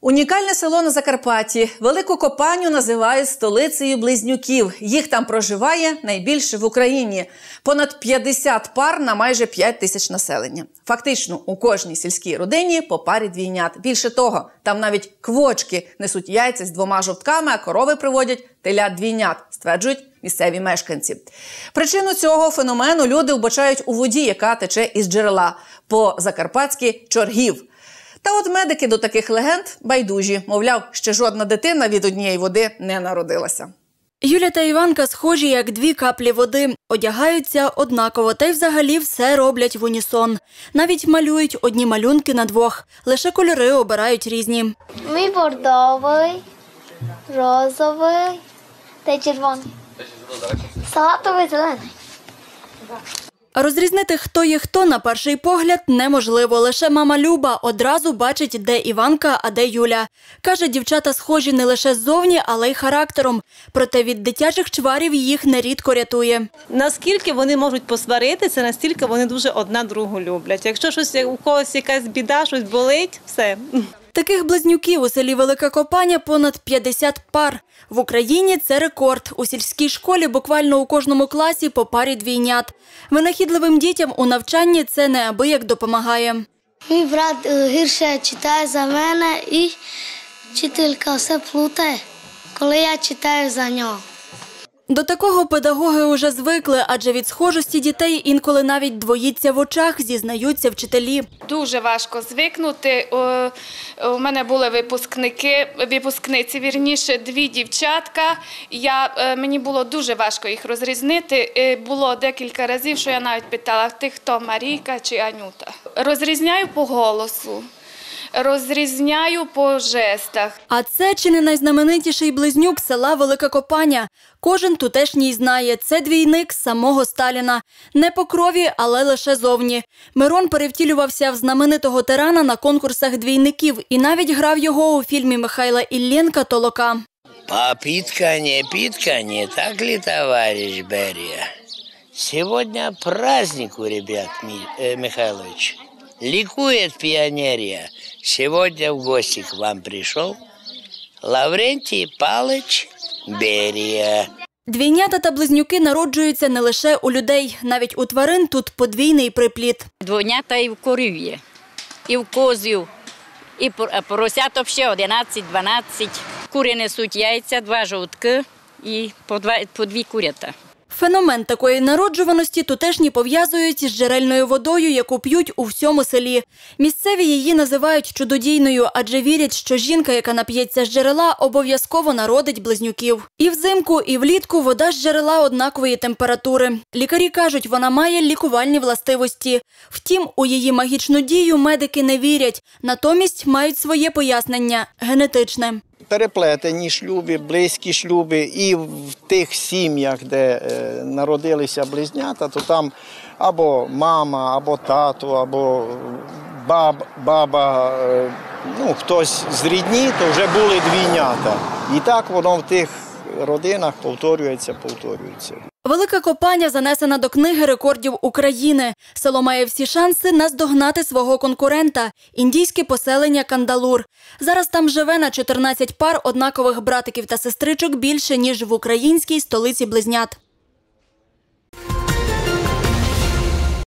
Унікальне село на Закарпатті. Велику Копаню називають столицею близнюків. Їх там проживає найбільше в Україні. Понад 50 пар на майже 5 тисяч населення. Фактично, у кожній сільській родині по парі двійнят. Більше того, там навіть квочки несуть яйця з 2 жовтками, а корови приводять телят-двійнят, стверджують місцеві мешканці. Причину цього феномену люди вбачають у воді, яка тече із джерела, по-закарпатськи «чоргів». Та от медики до таких легенд байдужі. Мовляв, ще жодна дитина від однієї води не народилася. Юля та Іванка схожі, як 2 каплі води. Одягаються однаково, та й взагалі все роблять в унісон. Навіть малюють одні малюнки на 2. Лише кольори обирають різні. Мій бордовий, розовий та червоний. Салатовий, зелений. Розрізнити, хто є хто, на перший погляд неможливо. Лише мама Люба одразу бачить, де Іванка, а де Юля. Каже, дівчата схожі не лише ззовні, але й характером. Проте від дитячих чварів їх нерідко рятує. Наскільки вони можуть посваритися, настільки вони дуже одна другу люблять. Якщо у когось якась біда, щось болить, все. Таких близнюків у селі Велика Копаня понад 50 пар. В Україні це рекорд. У сільській школі буквально у кожному класі по парі двійнят. Винахідливим дітям у навчанні це неабияк допомагає. Мій брат гірше читає за мене і вчителька все плутає, коли я читаю за нього. До такого педагоги уже звикли, адже від схожості дітей інколи навіть двоїться в очах, зізнаються вчителі. Дуже важко звикнути. У мене були випускниці, 2 дівчатка. Мені було дуже важко їх розрізнити. Було декілька разів, що я навіть питала, ти хто, Марійка чи Анюта. Розрізняю по голосу. Розрізняю по жестах. А це чи не найзнаменитіший близнюк села Велика Копаня. Кожен тутешній знає, це двійник самого Сталіна. Не по крові, але лише зовні. Мирон перевтілювався в знаменитого тирана на конкурсах двійників і навіть грав його у фільмі Михайла Іллєнка «Толока». Попиткани, так ли, товарищ Берия? Сегодня праздник у ребят, Михайлович. Ликует пионерия. Сегодня в гости к вам пришел Лаврентий Палыч Берия. Двійнята та близнюки народжуються не лише у людей. Навіть у тварин тут подвійний приплід. Двойнята і в корів є, і в козів, і поросят взагалі 11-12. Кури несуть яйця, 2 жовтки і по 2 курята. Феномен такої народжуваності тутешні пов'язують з джерельною водою, яку п'ють у всьому селі. Місцеві її називають чудодійною, адже вірять, що жінка, яка нап'ється з джерела, обов'язково народить близнюків. І взимку, і влітку вода з джерела однакової температури. Лікарі кажуть, вона має лікувальні властивості. Втім, у її магічну дію медики не вірять. Натомість мають своє пояснення – генетичне. Переплетені шлюби, близькі шлюби і в тих сім'ях, де народилися близнята, то там або мама, або тато, або баба, хтось з рідні, то вже були двійнята. І так воно в тих родинах повторюється. Велика Копаня занесена до книги рекордів України. Село має всі шанси наздогнати свого конкурента – індійське поселення Кандалур. Зараз там живе на 14 пар однакових братиків та сестричок більше, ніж в українській столиці близнят.